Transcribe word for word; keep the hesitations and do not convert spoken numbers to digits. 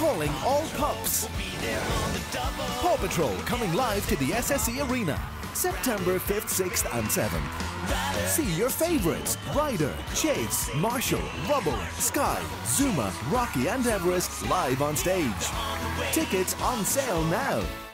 calling all pups. Paw Patrol coming live to the S S E Arena, September fifth, sixth and seventh. See your favorites, Ryder, Chase, Marshall, Rubble, Sky, Zuma, Rocky and Everest live on stage. Tickets on sale now.